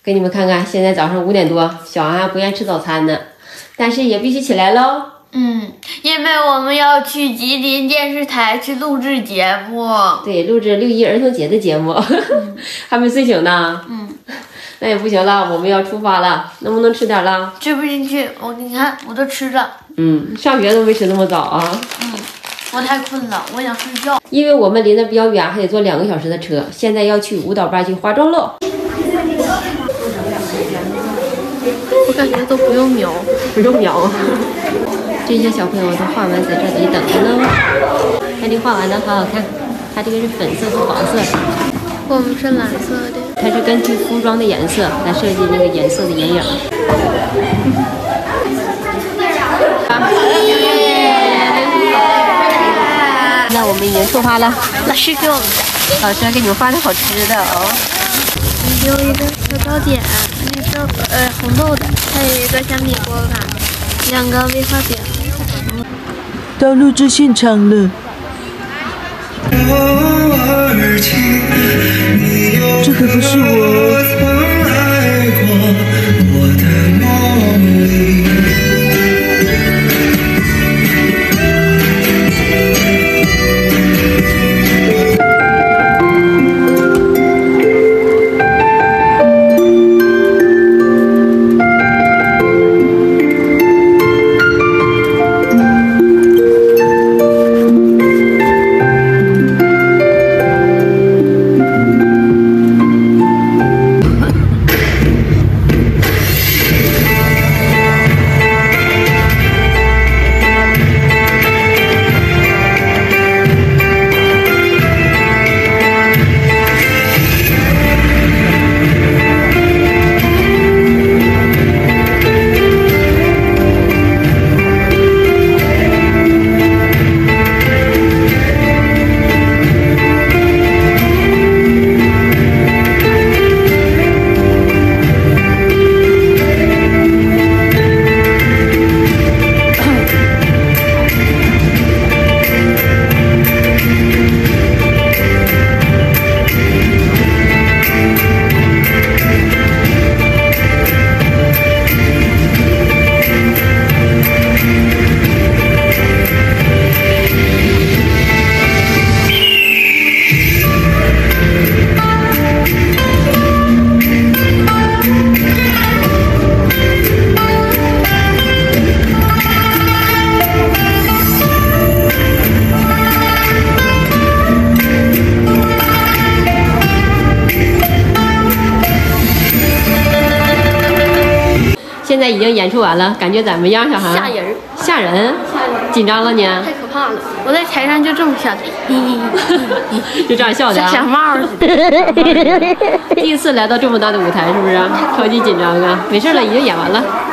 给你们看看，现在早上5点多，小安还不愿吃早餐呢，但是也必须起来喽。 因为我们要去吉林电视台去录制节目。 对，录制6·1儿童节的节目。还没睡醒呢。那也不行了，我们要出发了，能不能吃点了？ 吃不进去，你看我都吃了。 上学都没吃那么早啊。 我太困了，我想睡觉。 因为我们离得比较远，还得坐2个小时的车。现在要去舞蹈班去化妆喽。 我感觉都不用瞄， 不用瞄。这些小朋友都画完，在这里等着呢。看这画完的好好看，它这个是粉色和黄色， 我们是蓝色的。 它是根据服装的颜色来设计那个颜色的眼影。那我们已经出发了， 老师给我们的， 老师还给你们发点好吃的哦。 有一个小糕点，绿色红豆的，还有一个小米锅巴，2个威化饼。 到录制现场了。这可不是我。 现在已经演出完了，感觉怎么样，小韩？ 吓人， 吓人，紧张了呢？ 太可怕了！我在台上就这么笑的， 就这样笑的啊？ 像小帽似的。 第一次来到这么大的舞台，是不是？超级紧张啊！没事了，已经演完了。